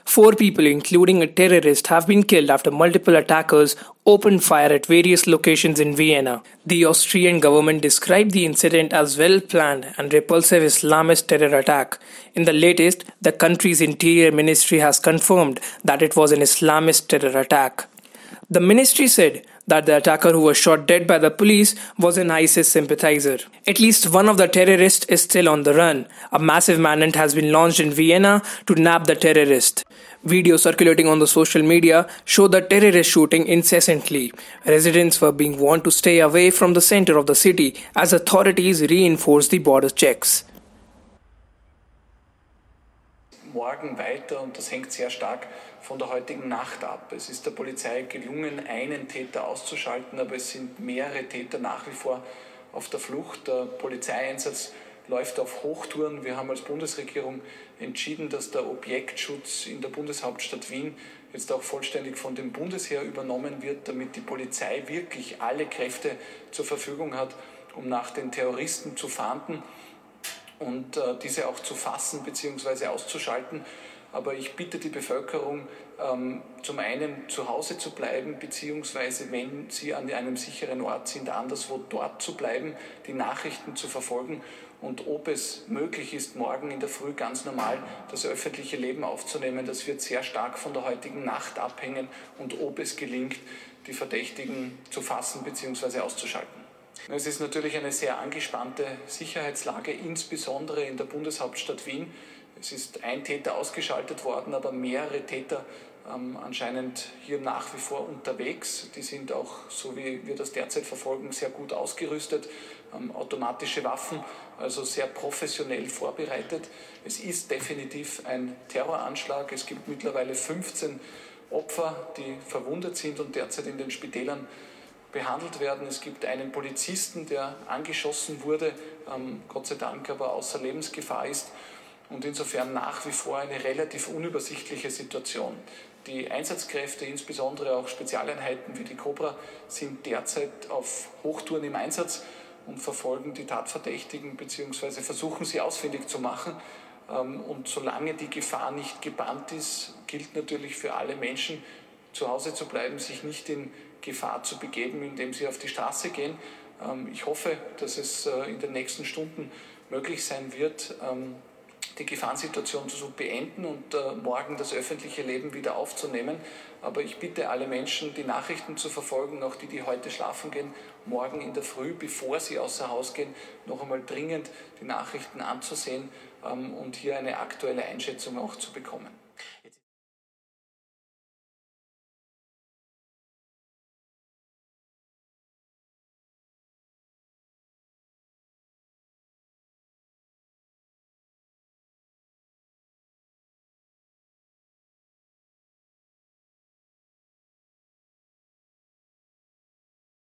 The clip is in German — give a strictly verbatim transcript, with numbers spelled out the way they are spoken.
Four people, including a terrorist, have been killed after multiple attackers opened fire at various locations in Vienna. The Austrian government described the incident as well-planned and repulsive Islamist terror attack. In the latest, the country's interior ministry has confirmed that it was an Islamist terror attack. The ministry said that the attacker who was shot dead by the police was an ISIS sympathizer. At least one of the terrorists is still on the run. A massive manhunt has been launched in Vienna to nab the terrorist. Videos circulating on the social media show the terrorist shooting incessantly. Residents were being warned to stay away from the center of the city as authorities reinforce the border checks. Morgen weiter und das hängt sehr stark von der heutigen Nacht ab. Es ist der Polizei gelungen, einen Täter auszuschalten, aber es sind mehrere Täter nach wie vor auf der Flucht. Der Polizeieinsatz läuft auf Hochtouren. Wir haben als Bundesregierung entschieden, dass der Objektschutz in der Bundeshauptstadt Wien jetzt auch vollständig von dem Bundesheer übernommen wird, damit die Polizei wirklich alle Kräfte zur Verfügung hat, um nach den Terroristen zu fahnden und äh, diese auch zu fassen bzw. auszuschalten. Aber ich bitte die Bevölkerung, ähm, zum einen zu Hause zu bleiben, beziehungsweise wenn sie an einem sicheren Ort sind, anderswo dort zu bleiben, die Nachrichten zu verfolgen und ob es möglich ist, morgen in der Früh ganz normal das öffentliche Leben aufzunehmen. Das wird sehr stark von der heutigen Nacht abhängen und ob es gelingt, die Verdächtigen zu fassen bzw. auszuschalten. Es ist natürlich eine sehr angespannte Sicherheitslage, insbesondere in der Bundeshauptstadt Wien. Es ist ein Täter ausgeschaltet worden, aber mehrere Täter ähm, anscheinend hier nach wie vor unterwegs. Die sind auch, so wie wir das derzeit verfolgen, sehr gut ausgerüstet. Ähm, automatische Waffen, also sehr professionell vorbereitet. Es ist definitiv ein Terroranschlag. Es gibt mittlerweile fünfzehn Opfer, die verwundet sind und derzeit in den Spitälern behandelt werden. Es gibt einen Polizisten, der angeschossen wurde, ähm, Gott sei Dank aber außer Lebensgefahr ist. Und insofern nach wie vor eine relativ unübersichtliche Situation. Die Einsatzkräfte, insbesondere auch Spezialeinheiten wie die Cobra, sind derzeit auf Hochtouren im Einsatz und verfolgen die Tatverdächtigen bzw. versuchen sie ausfindig zu machen. Und solange die Gefahr nicht gebannt ist, gilt natürlich für alle Menschen, zu Hause zu bleiben, sich nicht in Gefahr zu begeben, indem sie auf die Straße gehen. Ich hoffe, dass es in den nächsten Stunden möglich sein wird, die Gefahrensituation zu beenden und äh, morgen das öffentliche Leben wieder aufzunehmen. Aber ich bitte alle Menschen, die Nachrichten zu verfolgen, auch die, die heute schlafen gehen, morgen in der Früh, bevor sie außer Haus gehen, noch einmal dringend die Nachrichten anzusehen ähm, und hier eine aktuelle Einschätzung auch zu bekommen.